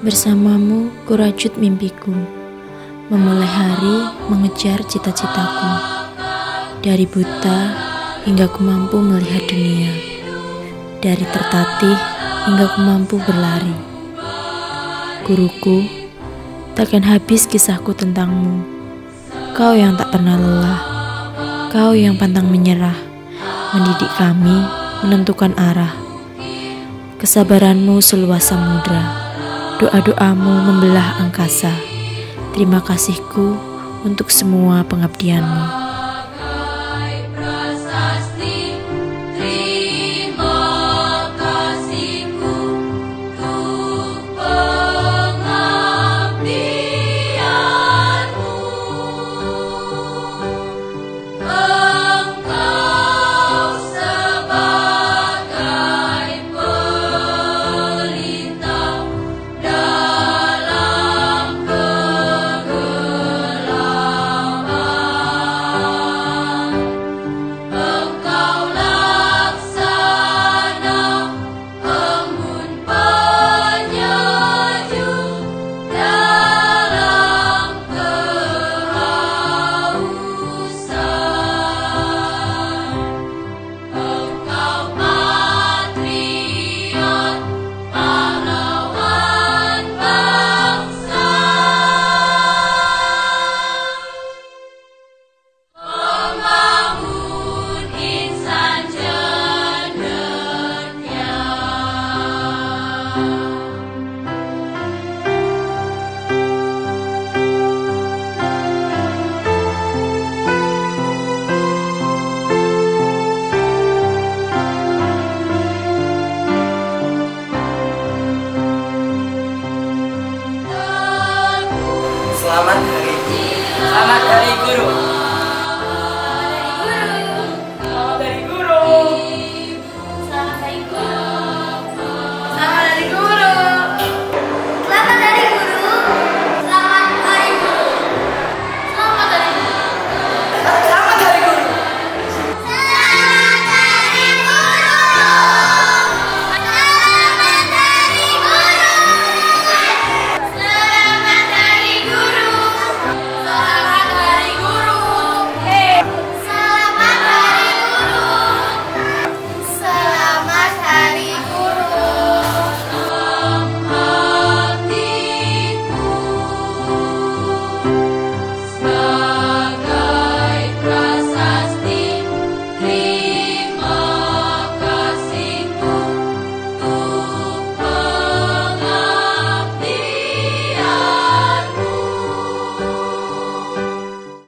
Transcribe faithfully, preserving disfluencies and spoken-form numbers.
Bersamamu kurajut mimpiku, memulai hari mengejar cita-citaku. Dari buta hingga ku mampu melihat dunia, dari tertatih hingga ku mampu berlari. Guruku, takkan habis kisahku tentangmu. Kau yang tak pernah lelah, kau yang pantang menyerah, mendidik kami menentukan arah. Kesabaranmu seluas samudra, doa-doamu membelah angkasa. Terima kasihku untuk semua pengabdianmu. Selamat